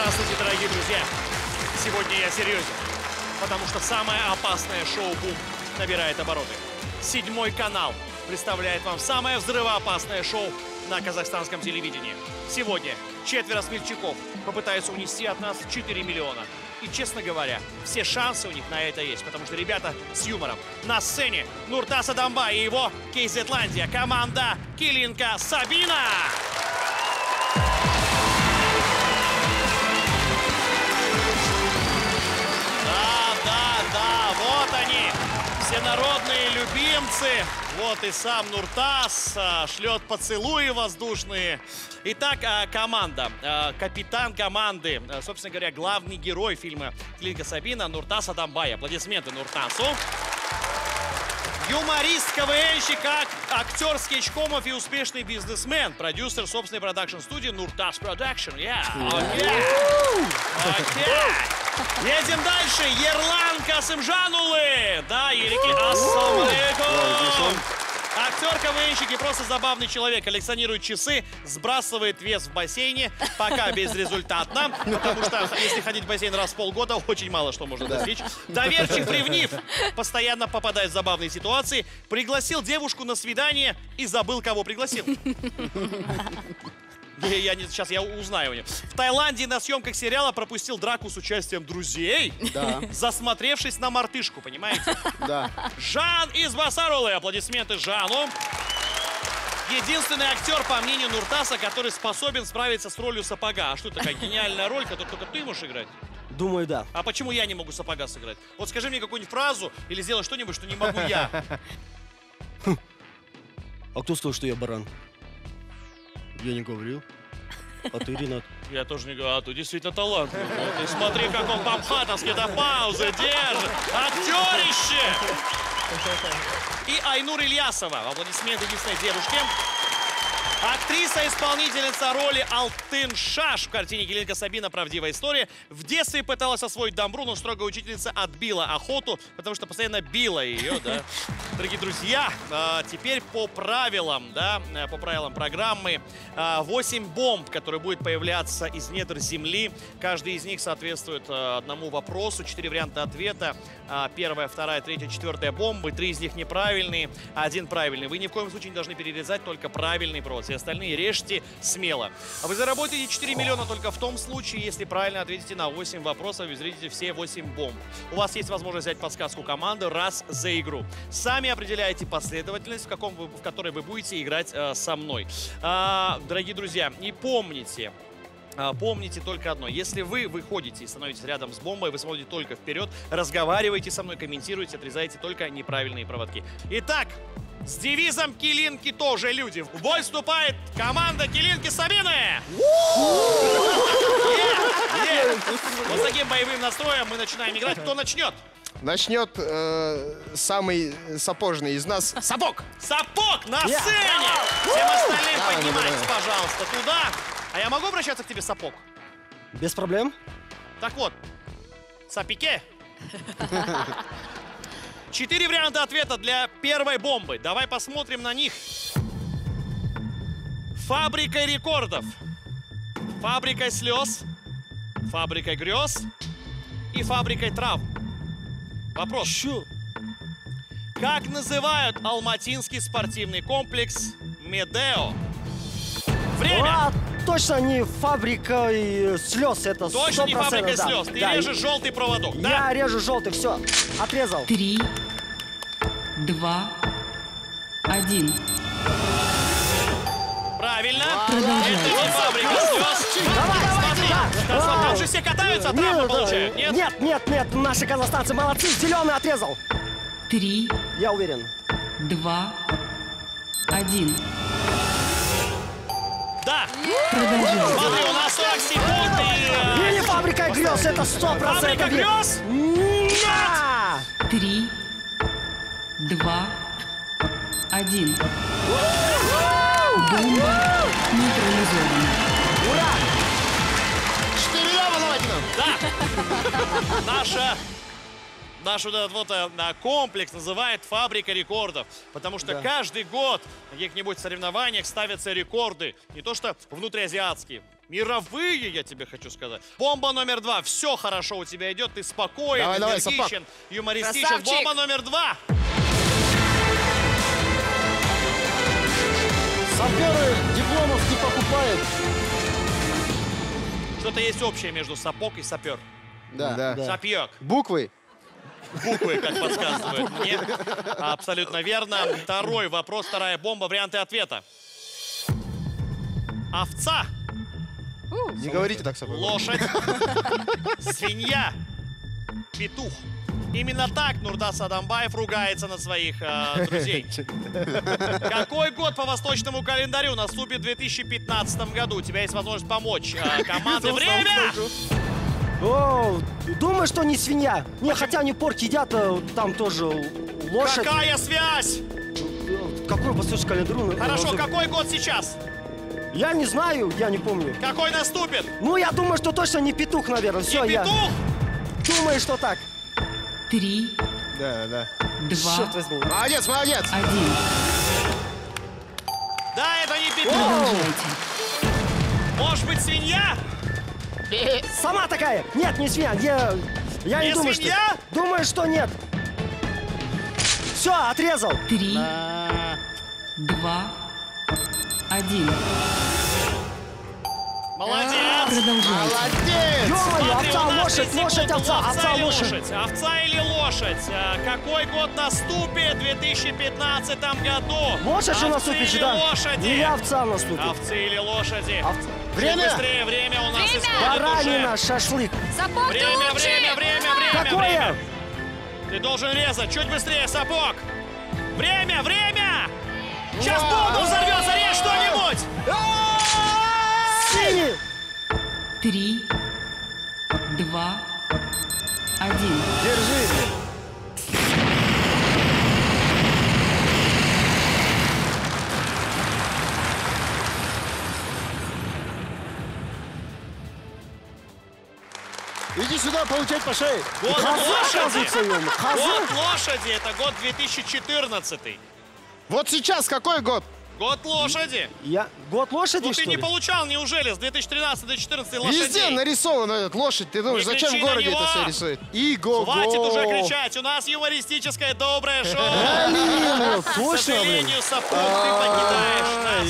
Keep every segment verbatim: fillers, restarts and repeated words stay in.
Здравствуйте, дорогие друзья! Сегодня я серьезен, потому что самое опасное шоу «Бум» набирает обороты. Седьмой канал представляет вам самое взрывоопасное шоу на казахстанском телевидении. Сегодня четверо смельчаков попытаются унести от нас четыре миллиона. И, честно говоря, все шансы у них на это есть, потому что ребята с юмором. На сцене Нуртас Адамбай и его Кейзетландия, команда Килинка Сабина! Да, вот они, всенародные любимцы. Вот и сам Нуртас шлет поцелуи воздушные. Итак, команда, капитан команды, собственно говоря, главный герой фильма «Килинка Сабина» Нуртас Адамбай. Аплодисменты Нуртасу. Юморист, КВНщик, актер скетчкомов и успешный бизнесмен, продюсер собственной продакшн-студии Нуртас Продакшн. Yeah. Okay. Okay. Едем дальше. Ерлан Касымжанулы. Да, Ерики. Ассаламу алейкум. Актер, КВНщик и просто забавный человек. Коллекционирует часы, сбрасывает вес в бассейне, пока безрезультатно. Потому что если ходить в бассейн раз в полгода, очень мало что можно достичь. Доверчив, ревнив, постоянно попадает в забавные ситуации. Пригласил девушку на свидание и забыл, кого пригласил. Я не, сейчас я узнаю у него. В Таиланде на съемках сериала пропустил драку с участием друзей, да. Засмотревшись на мартышку, понимаете? Да. Жан из Басарулы. Аплодисменты Жану. Единственный актер, по мнению Нуртаса, который способен справиться с ролью сапога. А что такая гениальная роль, которую только ты можешь играть? Думаю, да. А почему я не могу сапога сыграть? Вот скажи мне какую-нибудь фразу или сделай что-нибудь, что не могу я. А кто сказал, что я баран? Я не говорил. А ты, Ренат? Я тоже не говорю. А ты действительно талантливый. Ты смотри, как он по-мхатовски до паузы держит. Актерище! И Айнур Ильясова. Аплодисменты единственной девушке. Актриса, исполнительница роли Алтын Шаш в картине «Килинка Сабина. Правдивая история». В детстве пыталась освоить дамбру, но строгая учительница отбила охоту, потому что постоянно била ее, да. Дорогие друзья, теперь по правилам, да, по правилам программы восемь бомб, которые будут появляться из недр земли. Каждый из них соответствует одному вопросу. Четыре варианта ответа. Первая, вторая, третья, четвертая бомбы. Три из них неправильные, один правильный. Вы ни в коем случае не должны перерезать только правильный провод. Все остальные режьте смело. А вы заработаете четыре миллиона только в том случае, если правильно ответите на восемь вопросов и изредите все восемь бомб. У вас есть возможность взять подсказку команды раз за игру. Сами определяете последовательность, в, каком вы, в которой вы будете играть э, со мной. А, дорогие друзья, и помните... Помните только одно. Если вы выходите и становитесь рядом с бомбой, вы смотрите только вперед, разговаривайте со мной, комментируйте, отрезайте только неправильные проводки. Итак, с девизом «Килинки тоже люди» в бой вступает команда Килинки Сабины! Вот с таким боевым настроем мы начинаем играть. Кто начнет? Начнет э, самый сапожный из нас. Сапог! Сапог на сцене! Всем остальным поднимайтесь, пожалуйста, туда. А я могу обращаться к тебе, Сапог? Без проблем. Так вот, Сапике. Четыре варианта ответа для первой бомбы. Давай посмотрим на них. Фабрикой рекордов, фабрикой слез, фабрикой грез и фабрикой трав. Вопрос. Чё? Как называют алматинский спортивный комплекс Медео? Время! А, точно не фабрикой слез, это точно не фабрикой да. слез. Ты да. режешь желтый проводок, Я да? режу желтый, все, отрезал. Три, два, один. Правильно. Продолжай. Это не фабрика слез. Давай, Смотри, давай, там, там же все катаются, а травмы получают, нет? Нет, нет, нет, наши казахстанцы молодцы, зеленый отрезал. Три, Я уверен. два, один. Да. Продолжай. Смотри, у нас сорок секунд и... И не фабрика грез, это сто процентов. Фабрика грез? Нет! Три, два, один. Бомба нейтрализована. Ура! Четыре яма, давайте нам. Да. Наша наш вот этот вот а, комплекс называют «Фабрика рекордов», потому что Да. каждый год на каких-нибудь соревнованиях ставятся рекорды. Не то что внутриазиатские, мировые, я тебе хочу сказать. Бомба номер два. Все хорошо у тебя идет, ты спокоен, Давай, давай, энергичен, юмористичен. Красавчик. Бомба номер два. Саперы дипломов не покупают. Что-то есть общее между сапог и сапер. Да. Да. Сапьек. Буквы. Буквы, как подсказывают мне. Абсолютно верно. Второй вопрос, вторая бомба. Варианты ответа. Овца, Не говорите так с собой. лошадь, свинья, петух. Именно так Нурдас Адамбаев ругается на своих э, друзей. Какой год по восточному календарю наступит в две тысячи пятнадцатом году? У тебя есть возможность помочь э, команде. Время! О, думаю, что не свинья. Не, хотя они порк едят, а там тоже лошадь. Какая связь? Какой восточный календарь? Ну, Хорошо, разве- какой год сейчас? Я не знаю, я не помню. Какой наступит? Ну, я думаю, что точно не петух, наверное. Все, Не я петух? думаю, что так. Три, Да, да. два, Черт возьми. Молодец, молодец. один. Да, это не петух. Продолжайте. Может быть, свинья? Сама такая. Нет, не свинья. Я, я не, Не думаю, свинья? что... Думаю, что нет. Все, отрезал. Три, два, один. Молодец. Продолжайте. Молодец. Ё-моё, Смотри, овца, у нас лошадь, есть лошадь, секунда. овца, овца, или лошадь. лошадь? Овца или лошадь? А, Какой год наступит в две тысячи пятнадцатом году? Лошадь же Овцы наступит или же, да? лошади? Или овца наступит. Овцы или лошади? Овца. Чуть Время? быстрее, время у нас Время! исходит Баранина, уже. шашлык. Сапог ты Время, лучший! время, время, время, Какое? время. Ты должен резать. Чуть быстрее, сапог. Время, время! Сейчас бомба взорвется, режь что-нибудь! Синий. Три, два, один. Держи. Иди сюда получать по шее. Год Коза, лошади! оказывается, ё-моё, коза. Год лошади, это год две тысячи четырнадцатый. Вот сейчас какой год? Год лошади. Я... Год лошади, Ну что ты не ли? получал, неужели, с две тысячи тринадцатого до две тысячи четырнадцатого лошадей? Везде нарисована эта лошадь. Ты думаешь, Не зачем в кричи на городе него! это все рисует? Иго. Хватит уже кричать, у нас юмористическое доброе шоу. Блин, К точно, блин. сожалению, сапог, ты покидаешь нас.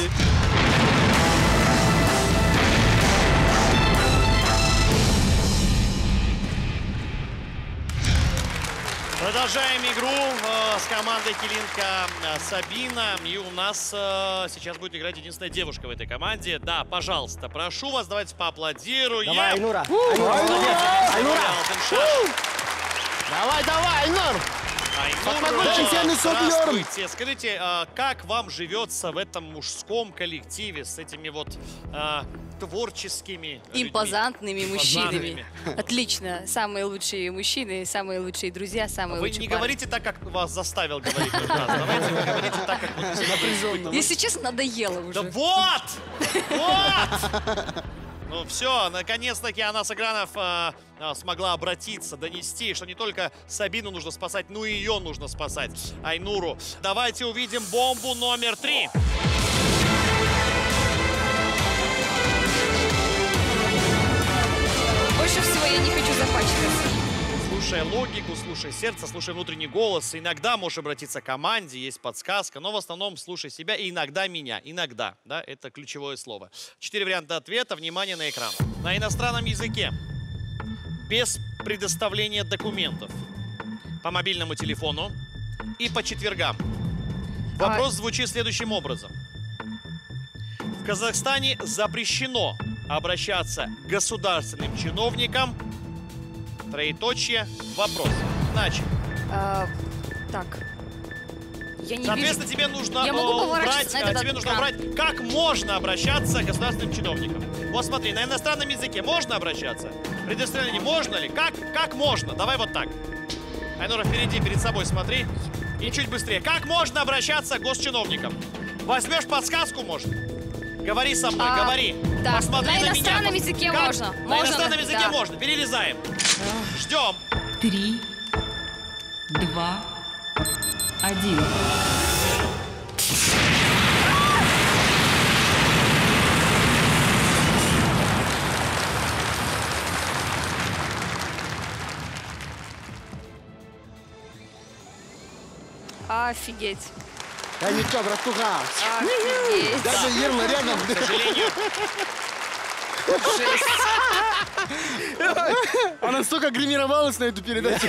Продолжаем игру э, с командой Килинка э, Сабина. И у нас э, сейчас будет играть единственная девушка в этой команде. Да, пожалуйста, прошу вас, давайте поаплодируем. Давай, Айнура. Айнура, молодец. Айнура. Алтыншаш. Давай, давай, Айнур. Айнур, Потенциальный сапер. здравствуйте. Скажите, а как вам живется в этом мужском коллективе с этими вот а, творческими людьми? Импозантными мужчинами. Импозантными. Отлично. Самые лучшие мужчины, самые лучшие друзья, самые Вы лучшие не пары. говорите так, как вас заставил говорить Нурдас. Давайте вы говорите так, как вот напряженно. Если честно, надоело уже. Да вот! Вот! Ну все, наконец-таки она Сагранов а, а, смогла обратиться, донести, что не только Сабину нужно спасать, но и ее нужно спасать, Айнуру. Давайте увидим бомбу номер три. Больше всего я не хочу запачкаться. Слушай логику, слушай сердце, слушай внутренний голос. Иногда можешь обратиться к команде, есть подсказка, но в основном слушай себя и иногда меня. Иногда, да, это ключевое слово. Четыре варианта ответа, внимание на экран. На иностранном языке, без предоставления документов, по мобильному телефону и по четвергам. Вопрос звучит следующим образом. В Казахстане запрещено обращаться к государственным чиновникам. Троеточие. Вопрос. Значит, А, так. Я не соответственно, вижу. тебе нужно Я могу э, поворачиваться убрать, на э, этот тебе нужно экран? убрать, как можно обращаться к государственным чиновникам. Вот смотри, на иностранном языке можно обращаться? Предоставление можно ли? Как, как можно? Давай вот так. Айнура, впереди, перед собой смотри. И чуть быстрее. Как можно обращаться к госчиновникам? Возьмешь подсказку, может? Говори со мной, А, говори. так, Посмотри на на, иностранном меня. языке Как? можно. На Можно, иностранном языке да. можно. Перерезаем. Ждем. Три, два, один. Офигеть. Да ничего, братуха. Офигеть. Даже Ерла рядом. К сожалению, Она столько гримировалась на эту передачу.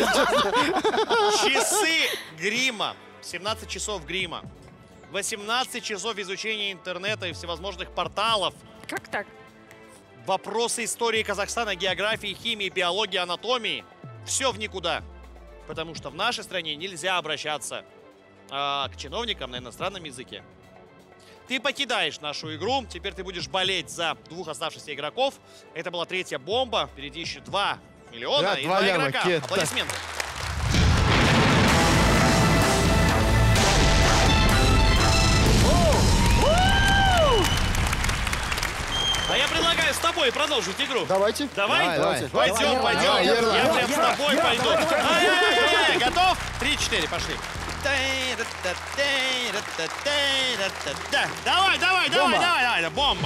часы грима. семнадцать часов грима. восемнадцать часов изучения интернета и всевозможных порталов. Как так? Вопросы истории Казахстана, географии, химии, биологии, анатомии. Все в никуда. Потому что в нашей стране нельзя обращаться а, к чиновникам на иностранном языке. Ты покидаешь нашу игру. Теперь ты будешь болеть за двух оставшихся игроков. Это была третья бомба. Впереди еще два миллиона Да, и два два ляма, игрока. Кет. Аплодисменты. А я предлагаю с тобой продолжить игру. Давайте. Давай? Давай, давай. Пойдем, Давай, пойдем. давай, Ерла. Я прям с Ерла, тобой Ерла, пойду. давай, давай, Ай-яй-яй, готов? Три-четыре, пошли. Давай, давай, давай, давай, давай, бомба.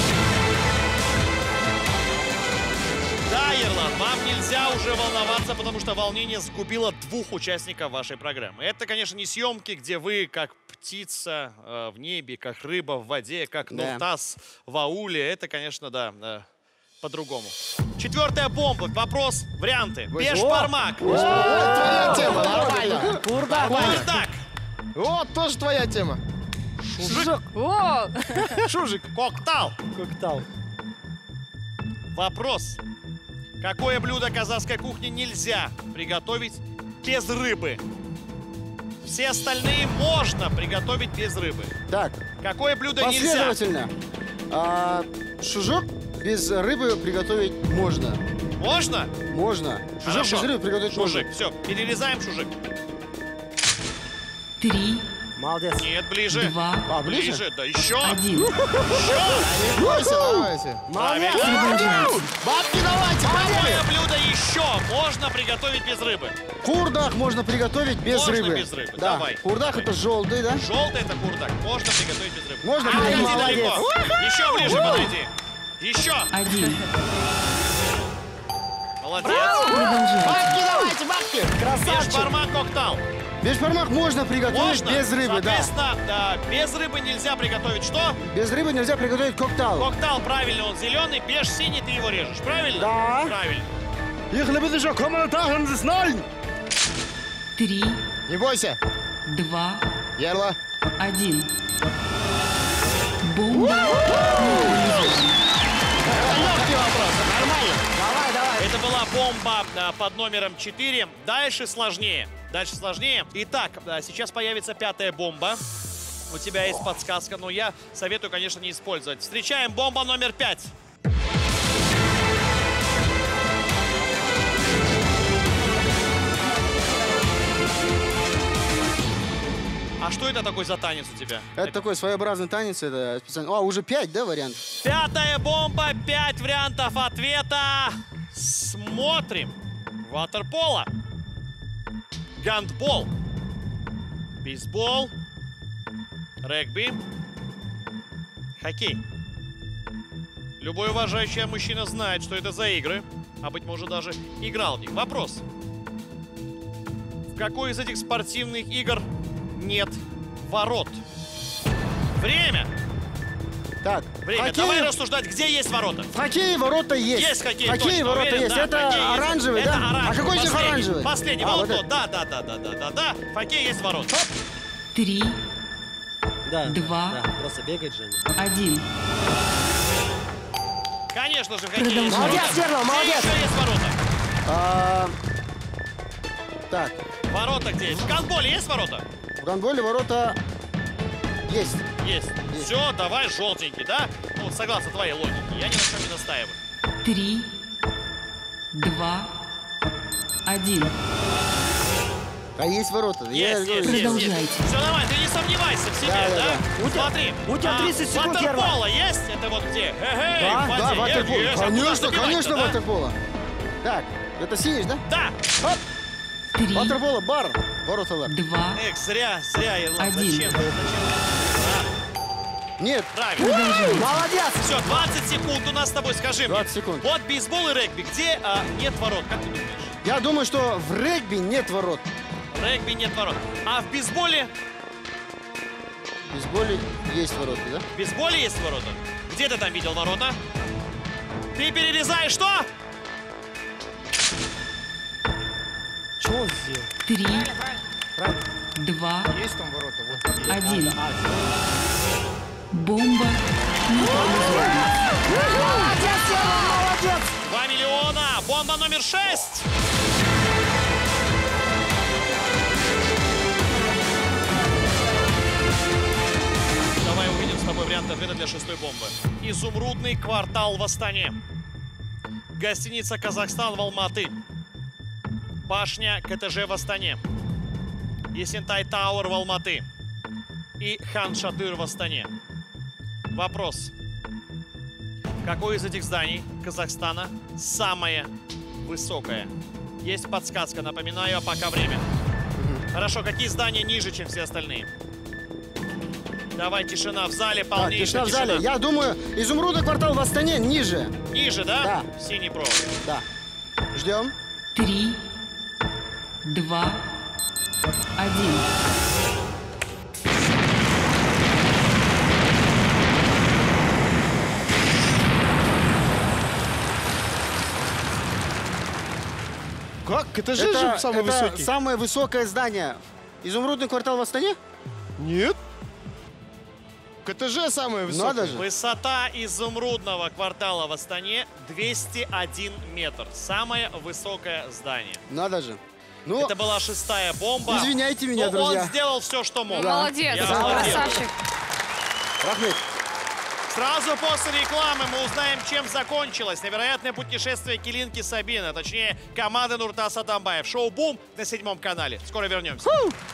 Да, Ерлан, вам нельзя уже волноваться, потому что волнение сгубило двух участников вашей программы. Это, конечно, не съемки, где вы как птица э, в небе, как рыба в воде, как Да. Нуртас в ауле. Это, конечно, да, э, по-другому. Четвертая бомба. Вопрос, варианты. Бешбармак. Вот твоя тема, нормально. Курдак. Бардак. Вот, тоже твоя тема. О, Шужик. Коктал. Коктал. Вопрос. Какое блюдо казахской кухни нельзя приготовить без рыбы? Все остальные можно приготовить без рыбы. Так, Какое блюдо нельзя? последовательно. А, шужок без рыбы приготовить можно. Можно? Можно. Шужок Хорошо. без рыбы приготовить Шужик. можно. Все, перерезаем шужик. Три, Молодец. Нет, ближе. два, А, ближе? Ближе, да, еще. один. Еще. Не бойся, давайте. Правильно. Продолжайте. Бабки давайте, Какое блюдо еще можно приготовить без рыбы? Курдах можно приготовить без Можно рыбы. без рыбы, Да. давай. Курдах это желтый, да? Желтый это курдак. Можно приготовить без рыбы. Можно А, приготовить. подойди далеко. Еще ближе подойди. Еще. Один. Молодец. Продолжайте. Бабки давайте, бабки. Бешбармак коктал. Бешбармак можно приготовить Можно? без рыбы, да. Соответственно, да, без рыбы нельзя приготовить что? Без рыбы нельзя приготовить коктал. Коктал, правильно, он зеленый, беш синий, ты его режешь, правильно? Да. Правильно. Три, Не бойся. два, Ерла. один. Бомба. Легкий вопрос, нормально. Давай, давай. Это была бомба а, под номером четыре. Дальше сложнее. Дальше сложнее. Итак, а, сейчас появится пятая бомба. У тебя есть подсказка, но я советую, конечно, не использовать. Встречаем бомба номер пять. А что это такой за танец у тебя? Это такой своеобразный танец. Это специально. А, уже пять, да, вариант? Пятая бомба, пять вариантов ответа. Смотрим. Ватерполо. Гандбол. Бейсбол. Регби. Хоккей. Любой уважающий мужчина знает, что это за игры. А быть может даже играл в них. Вопрос. В какой из этих спортивных игр нет ворот? Время. Так, Время. хоккей, Давай рассуждать, где есть ворота. в хоккее ворота есть. Есть хоккей, Хоккей точно, ворота уверен, есть. да, Это хоккей есть. оранжевый, Это да? оранжевый. А какой из них Последний. оранжевый? Последний, А, вот вот тот. это. Да, да, да, да, да, да, да. В хоккее есть ворота. Три, Да, Два. да, просто бегать же. один. Конечно же, в хоккее есть Продолжай. ворота. Молодец, Ерла, Где молодец. еще есть ворота? А, так, Ворота где есть? В гандболе есть ворота? в гандболе ворота есть. Есть. Все, давай желтенький, да? Ну, согласно твоей логике. Я ни на чем не настаиваю. Три, два, один. А есть ворота. Я Есть, говорю, есть, есть, Продолжайте. есть. Все нормально, ты не сомневайся в себе, Да, да? да, да. У тебя- Смотри. у тебя а, тридцать секунд, Ерла. Ватерполо есть? Это вот где? Эй, Да, в воде. Да, Есть, ватерполо. есть. А куда Конечно, забивать-то, конечно, да? ватерполо. Так, это синиш, да? Да. Хоп. Три, Ватерполо, бар. Вороталар. два, Эх, зря, зря. я- ладно, Один. Зачем? Зачем? Нет. Правильно. продолжайте. Молодец! Все, двадцать секунд у нас с тобой. Скажи мне. двадцать секунд. Вот бейсбол и регби. Где а, нет ворот? Как ты думаешь? Я думаю, что в регби нет ворот. В регби нет ворот. А в бейсболе? В бейсболе есть ворота, да? В бейсболе есть ворота? Где ты там видел ворота? Ты перерезаешь что? Что он сделал? Три, Правильно. два, Есть там ворота? Вот. один. Бомба нейтрализована. Молодец, Сева, молодец! Два миллиона. Бомба номер шесть. Давай увидим с тобой вариант ответа для шестой бомбы. Изумрудный квартал в Астане. Гостиница «Казахстан» в Алматы. Башня КТЖ в Астане. Есентай Тауэр в Алматы. И Хан Шатыр в Астане. Вопрос. Какое из этих зданий Казахстана самое высокое? Есть подсказка, напоминаю, а пока время. Хорошо, какие здания ниже, чем все остальные? Давай, тишина в зале, Так, полнейшая тишина в зале. Я думаю, изумрудный квартал в Астане ниже. Ниже, да? Да. Синий провод. Да. Ждем. Три, два, один. Как? Это же, же самый это высокий. самое высокое здание. Изумрудный квартал в Астане? Нет. КТЖ самое высокое. Надо же. Высота изумрудного квартала в Астане двести один метр. Самое высокое здание. Надо же. Ну, Это была шестая бомба. извиняйте меня, Но друзья. он сделал все, что мог. Молодец, Я молодец. красавчик. Рахмет. Сразу после рекламы мы узнаем, чем закончилось невероятное путешествие Келинки Сабины, а точнее команды Нуртаса Атамбаев. Шоу «Бум» на седьмом канале. Скоро вернемся.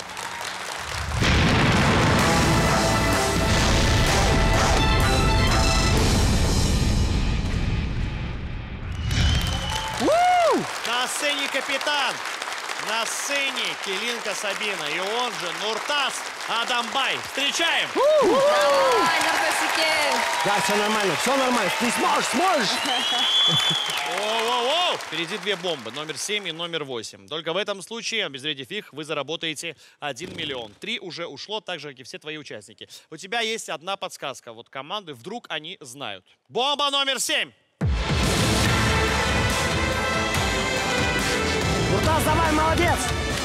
На сцене капитан, на сцене Келинка Сабина и он же Нуртас Адамбай. Встречаем! Давай, Нуртасике. Да, все нормально, все нормально. Ты сможешь, сможешь! Воу-воу-воу! Впереди две бомбы, номер семь и номер восемь. Только в этом случае, обезвредив их, вы заработаете один миллион. Три уже ушло, так же, как и все твои участники. У тебя есть одна подсказка. Вот команды, вдруг они знают. Бомба номер семь! Нуртас, давай, молодец!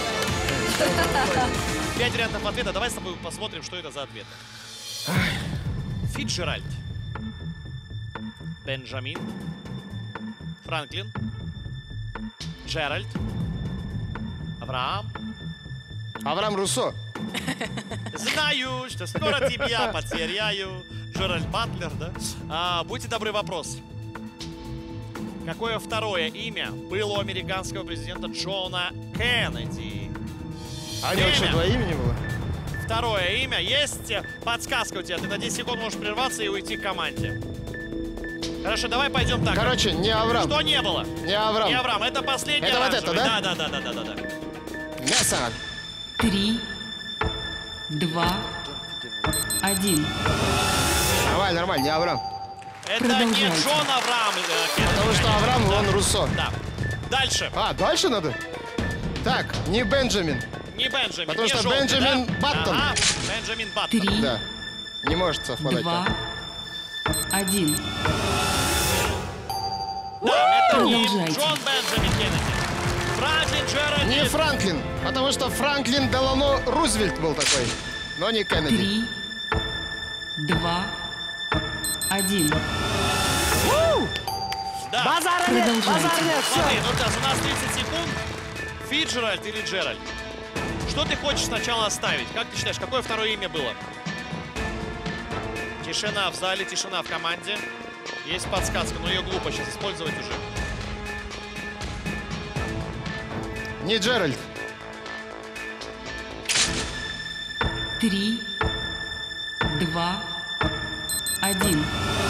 Пять вариантов ответа. Давай с тобой посмотрим, что это за ответы. Фитджеральд. Бенджамин. Франклин. Джеральд. Авраам. Авраам Руссо. Знаю, что скоро тебя потеряю. Джеральд Батлер, да? А, будьте добры, вопрос. Какое второе имя было у американского президента Джона Кеннеди? А не что, два имени было? Второе имя. Есть подсказка у тебя. Ты на десять секунд можешь прерваться и уйти к команде. Хорошо, давай пойдем так. Короче, не Авраам. Что не было? Не Авраам. Не Авраам. Это последний Это вот оранжевый. это, да? Да, да, да, да, да, да, да. Мясо. Три, два, один. Нормально, нормально, не Авраам. Это не Продолжайте. Джон Авраам. э, Кеннеди, Потому что конечно. Авраам, Да. он Руссо. Да. Дальше. А, дальше надо? Так, не Бенджамин. Не Бенджамин. Потому не что желтый, Бенджамин да? Баттон. Ага, Бенджамин Баттон. Три, Да. Не может совпадать. два, так. один. Да, это не Продолжайте. Джон Бенджамин Кеннеди. Франклин Джеральд. Не Франклин, потому что Франклин Делано Рузвельт был такой, но не Кеннеди. Три, два, один. Да. Базара нет, Продолжайте. базара нет, Смотри, все. ну сейчас у нас тридцать секунд. Фиджеральд или Джеральд? Что ты хочешь сначала оставить? Как ты считаешь, какое второе имя было? Тишина в зале, тишина в команде. Есть подсказка, но ее глупо сейчас использовать уже. Не Джеральд. Три, два, один.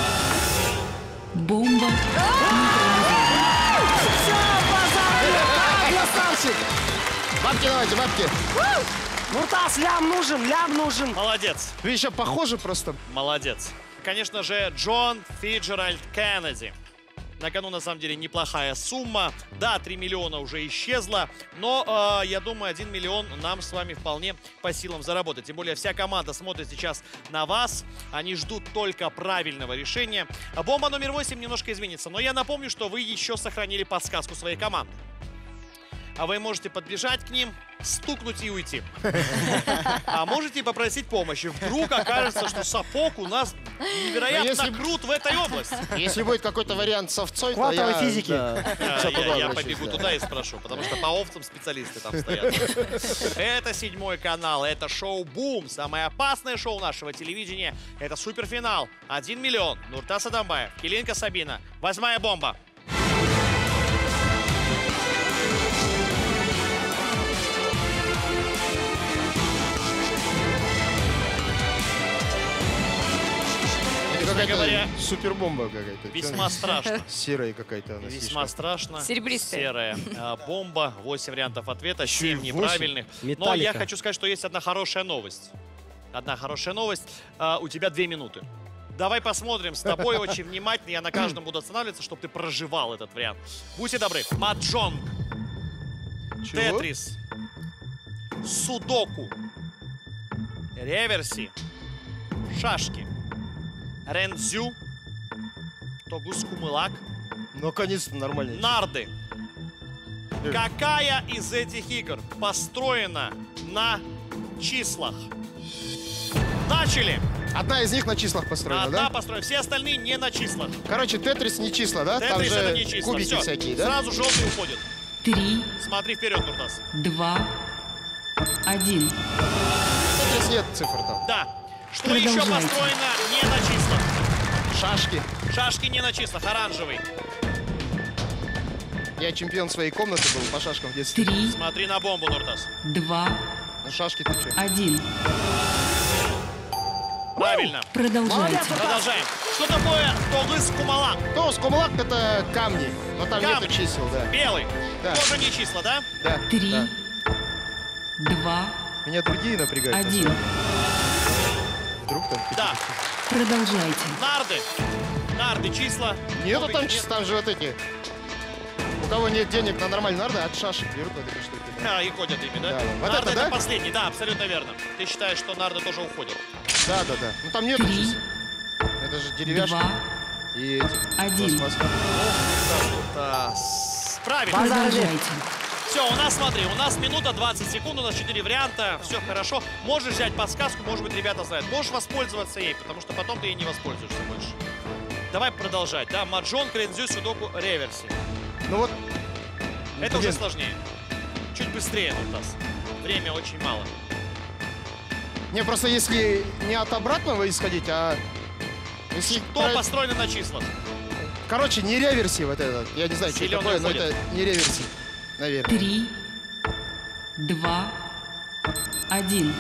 Бомба. Все, базара нет, а, красавчик! давайте, бабки. Нуртас, лям нужен, лям нужен. Молодец. Вы еще похожи просто. Молодец. Конечно же, Джон Фиджеральд Кеннеди. На кону, на самом деле, неплохая сумма. Да, три миллиона уже исчезло, но, э, я думаю, один миллион нам с вами вполне по силам заработать. Тем более, вся команда смотрит сейчас на вас. Они ждут только правильного решения. Бомба номер восемь немножко изменится, но я напомню, что вы еще сохранили подсказку своей команды. А вы можете подбежать к ним, стукнуть и уйти. А можете попросить помощи. Вдруг окажется, что сапог у нас невероятно если... крут в этой области. Если будет какой-то вариант с овцой, то Квантовой я... физики. Да, Я, я, я обращусь, побегу да. туда и спрошу, потому что по овцам специалисты там стоят. Это седьмой канал, это шоу «Бум». Самое опасное шоу нашего телевидения. Это суперфинал. Один миллион. Нуртас Адамбаев, Килинка Сабина. Восьмая бомба. Честно говоря, супербомба какая-то. весьма страшно. Серая какая-то она. Весьма страшно. Серебристая. Серая а, бомба. восемь вариантов ответа, семь восемь? неправильных. Но я Металлика. хочу сказать, что есть одна хорошая новость. Одна хорошая новость. А, у тебя две минуты. Давай посмотрим с тобой очень внимательно. Я на каждом буду останавливаться, чтобы ты проживал этот вариант. Будьте добры. Маджонг. Чего? Тетрис. Судоку. Реверси. Шашки. Рендзю. Тогускумылак. Наконец-то нормально. Нарды. Какая из этих игр построена на числах? Начали. Одна из них на числах построена, Одна да? построена. Все остальные не на числах. Короче, Тетрис не числа, да? Там Тетрис же это не числа. кубики Всё. всякие, да? Сразу желтый уходит. Три, Смотри вперед, Нуртас. два, один. Тетрис нет цифр там. Да. Что еще Продолжайте. построено не на числах? Шашки. Шашки не на числах. Оранжевый. Я чемпион своей комнаты был по шашкам в детстве. Три, Смотри на бомбу, Нуртас. два, Ну, шашки ты что? один. Правильно. Продолжайте. Продолжаем. Что такое Тогускумалак? То, скумлак это камни, но там Камни. нету чисел, да. Белый. Да. Тоже не числа, да? Да, Три, да. два, Меня другие напрягают. на один. самом деле. Вдруг там... Да. Продолжайте. Нарды. Нарды, числа. Нету Кубики там нет. числа, там же вот эти... У кого нет денег на нормальные нарды, от шашек берут вот эти штуки. Да, А, и ходят ими, да? Да, вот Нарды это, это да? последний, да, абсолютно верно. Ты считаешь, что нарды тоже уходят? да, да. да. Ну там нету Три, чисел. Это же деревяшки два, и эти... один. пластмасска. Да, с- Правильно. Продолжайте. Все, у нас, смотри, у нас минута двадцать секунд, у нас четыре варианта, все хорошо. Можешь взять подсказку, может быть, ребята знают. Можешь воспользоваться ей, потому что потом ты ей не воспользуешься больше. Давай продолжать, да? Маджонг, Рендзю, Судоку, Реверси. Ну вот... Это блин, уже сложнее. Чуть быстрее, Нуртас. Время очень мало. Не, просто если не от обратного исходить, а... Если Что про- построено на числах? Короче, не реверси вот этот. Я не знаю, что это Зелёный такое, но уходит. это не реверси. Наверное. Три, два, один.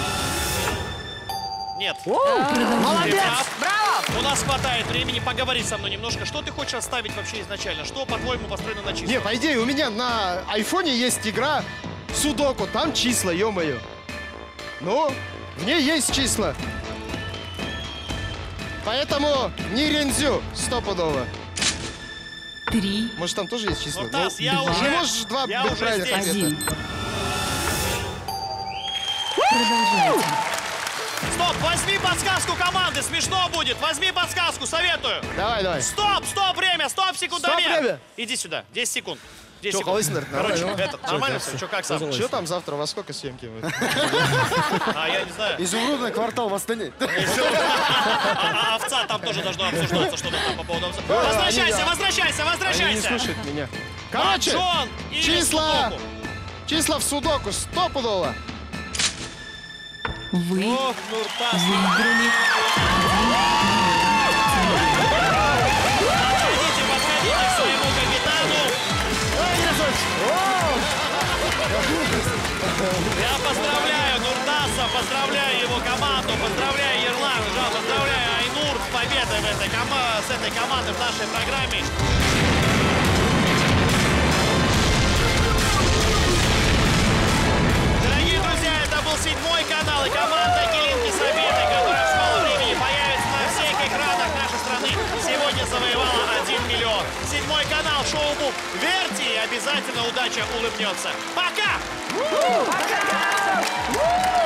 Нет. Продолжайте. Ты прав. У нас хватает времени поговорить со мной немножко. Что ты хочешь оставить вообще изначально? Что, по-твоему, построено на числах? Не, по идее, у меня на айфоне есть игра Судоку. Там числа, ё-моё. Ну, в ней есть числа. Поэтому не Рензю, стопудово. Три, Может, там тоже есть числа? Нуртас, Ну, я два. уже... не можешь два я быть уже правильных здесь. ответа. один. Продолжайте. Стоп, возьми подсказку команды, смешно будет. Возьми подсказку, советую. Давай, давай. Стоп, стоп, время, стоп, секундомер. Стоп, время. Иди сюда, десять секунд. десять Чё, секунд. Колесник, Короче, нормально? этот, нормально все? Что, как сам? Что там завтра, во сколько съемки? А, я не знаю. Изумрудный квартал в Астане. А, а овца там тоже должно обсуждаться что-то там по поводу овца. Возвращайся, они- возвращайся, Они не возвращайся. слушают меня. Короче, Маджон или числа. Судоку? числа в Судоку стопудово. Вы Ох, Нуртас. выиграли. Подходите, подходите к своему капитану. Я поздравляю Нуртаса, поздравляю его команду, поздравляю Ерлан, Жан, поздравляю Айнур с победой в этой кома- с этой командой в нашей программе. был седьмой канал и команда Келинки Сабины, которая в скором времени появится на всех экранах нашей страны, сегодня завоевала один миллион. Седьмой канал, шоу Мув. Верьте, и обязательно удача улыбнется. Пока! Пока!